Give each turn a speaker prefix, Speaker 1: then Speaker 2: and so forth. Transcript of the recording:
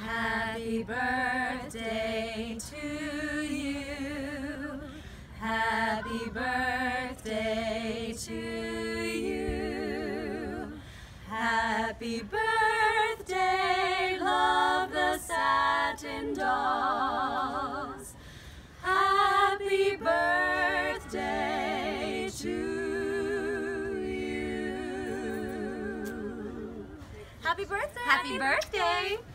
Speaker 1: Happy birthday to you. Happy birthday to you. Happy birthday, love the satin dolls. Happy birthday to you. Happy birthday.
Speaker 2: Happy birthday.